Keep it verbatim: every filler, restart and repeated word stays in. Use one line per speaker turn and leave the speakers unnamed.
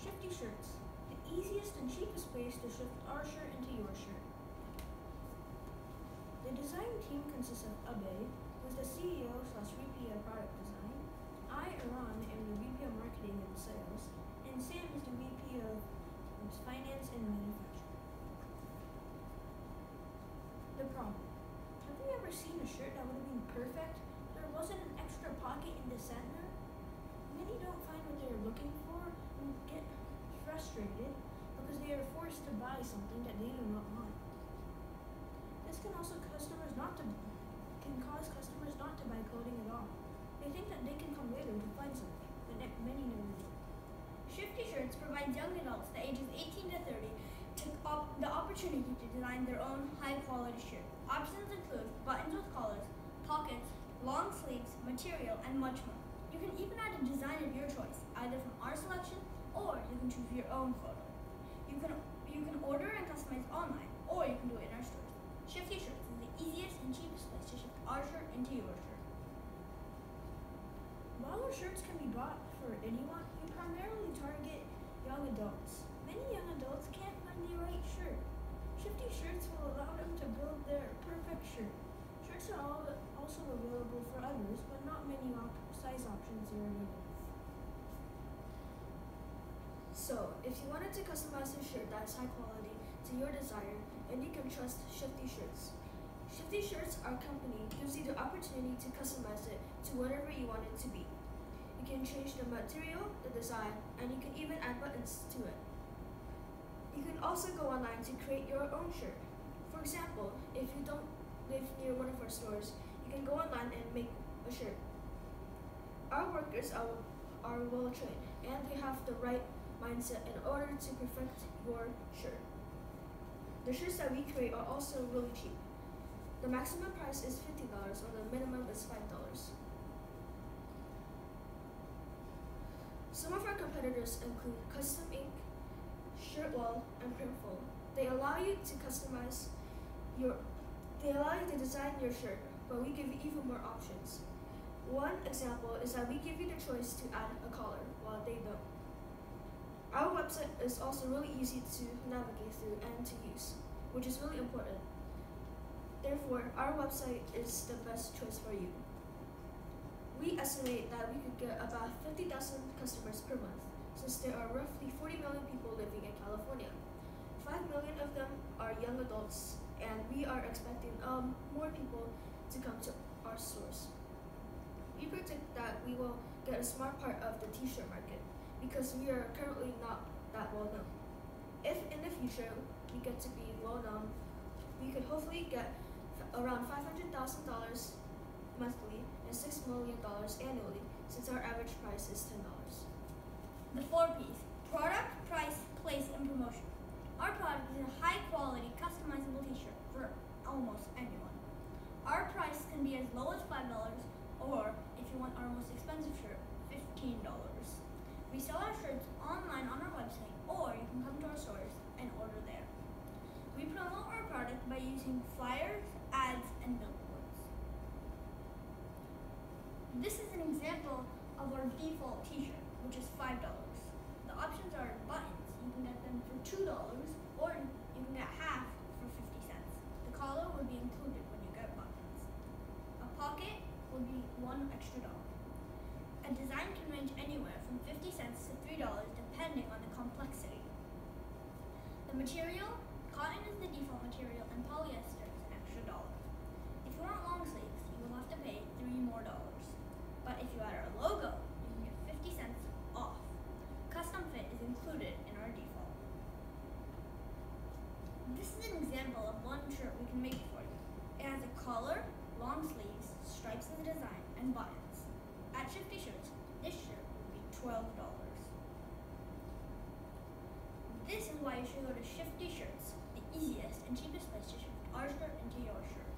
Shifty Shirts, the easiest and cheapest ways to shift our shirt into your shirt. The design team consists of Abhay, who is the C E O slash V P of product design. I, Iran, am the V P of marketing and sales, and Sam is the V P of finance and manufacturing. The problem. Have you ever seen a shirt that would have been perfect? There wasn't an extra pocket in the center? Many don't find what they're looking for and get frustrated because they are forced to buy something that they do not want. This can also customers not to can cause customers not to buy clothing at all. They think that they can come later to find something, but many never do.
Shifty Shirts provides young adults the ages eighteen to thirty to op- the opportunity to design their own high-quality shirt. Options include buttons with collars, pockets, long sleeves, material, and much more. You can even add a design of your choice, either from our selection or you can choose your own photo. You can you can order and customize online, or you can do it in our stores. Shifty Shirts is the easiest and cheapest place to shift our shirt into your shirt.
While our shirts can be bought for anyone, we primarily target young adults. Many young adults can't find the right shirt. Shifty Shirts will allow them to build their perfect shirt. Shirts are all also available for others, but not many op- size options are available.
So, if you wanted to customize a shirt that is high quality to your desire, then you can trust Shifty Shirts. Shifty Shirts, our company, gives you the opportunity to customize it to whatever you want it to be. You can change the material, the design, and you can even add buttons to it. You can also go online to create your own shirt. For example, if you don't live near one of our stores, you can go online and make a shirt. Our workers are, are well trained and they have the right mindset in order to perfect your shirt. The shirts that we create are also really cheap. The maximum price is fifty dollars, or the minimum is five dollars. Some of our competitors include Custom Ink, Shirtwall, and Printful. They allow you to customize your, they allow you to design your shirt, but we give you even more options. One example is that we give you the choice to add a collar, while they don't. Our website is also really easy to navigate through and to use, which is really important. Therefore, our website is the best choice for you. We estimate that we could get about fifty thousand customers per month, since there are roughly forty million people living in California. five million of them are young adults, and we are expecting um, more people to come to our stores. We predict that we will get a smart part of the t-shirt market, because we are currently not that well known. If in the future we get to be well known, we could hopefully get f- around five hundred thousand dollars monthly and six million dollars annually, since our average price is ten dollars.
The four P's: product, price, place, and promotion. Our product is a high-quality, customizable t-shirt for almost anyone. Our price can be as low as five dollars, or if you want our most expensive shirt, fifteen dollars. We sell our shirts online on our website, or you can come to our stores and order there. We promote our product by using flyers, ads, and billboards. This is an example of our default t-shirt, which is five dollars. The options are buttons. You can get them for two dollars, or you can get half for fifty cents. The collar will be included when you get buttons. A pocket will be one extra dollar. A design can range anywhere from fifty cents to three dollars depending on the complexity. The material, cotton is the default material and polyester is an extra dollar. If you want long sleeves, you will have to pay three more dollars. But if you add our logo, you can get fifty cents off. Custom fit is included in our default. This is an example of one shirt we can make for you. It has a collar, long sleeves, stripes in the design, and buttons. At Shifty Shirts, this shirt would be twelve dollars. This is why you should go to Shifty Shirts, the easiest and cheapest place to shift our shirt into your shirt.